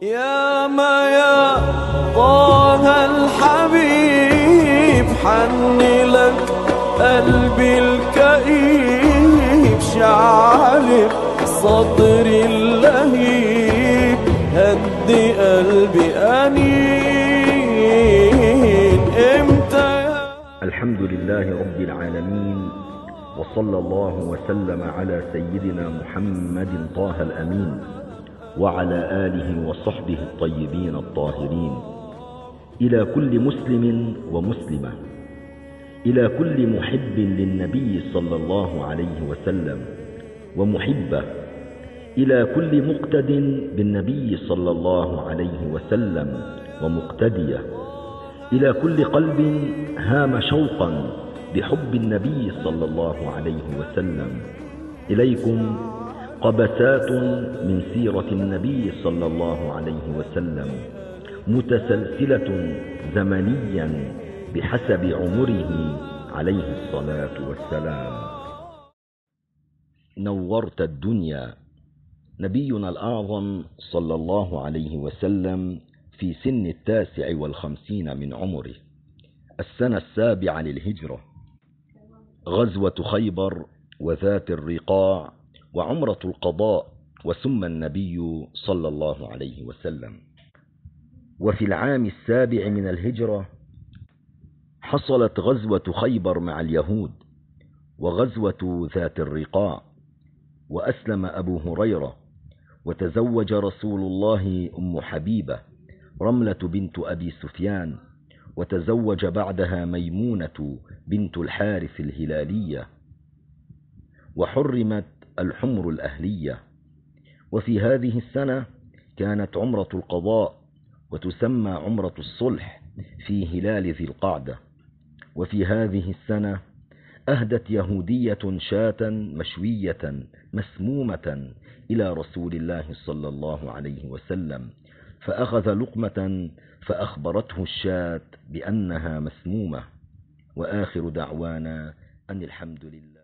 يا ما يا طه الحبيب حن لك قلبي الكئيب، شعل صدري اللهيب، هدي قلبي أنين امتى يا. الحمد لله رب العالمين، وصلى الله وسلم على سيدنا محمد طه الأمين وعلى آله وصحبه الطيبين الطاهرين. إلى كل مسلم ومسلمة، إلى كل محب للنبي صلى الله عليه وسلم ومحبة، إلى كل مقتد بالنبي صلى الله عليه وسلم ومقتدية، إلى كل قلب هام شوقا بحب النبي صلى الله عليه وسلم. إليكم قبسات من سيرة النبي صلى الله عليه وسلم، متسلسلة زمنيا بحسب عمره عليه الصلاة والسلام. نورت الدنيا. نبينا الأعظم صلى الله عليه وسلم في سن 59 من عمره، السنة 7 للهجرة، غزوة خيبر وذات الرقاع وعمرة القضاء، وسمى النبي صلى الله عليه وسلم. وفي العام 7 من الهجرة حصلت غزوة خيبر مع اليهود، وغزوة ذات الرقاع، وأسلم أبو هريرة، وتزوج رسول الله أم حبيبة رملة بنت أبي سفيان، وتزوج بعدها ميمونة بنت الحارث الهلالية، وحرمت الحمر الأهلية. وفي هذه السنة كانت عمرة القضاء، وتسمى عمرة الصلح في هلال ذي القعدة. وفي هذه السنة أهدت يهودية شاة مشوية مسمومة إلى رسول الله صلى الله عليه وسلم، فأخذ لقمة فأخبرته الشاة بأنها مسمومة. وآخر دعوانا أن الحمد لله.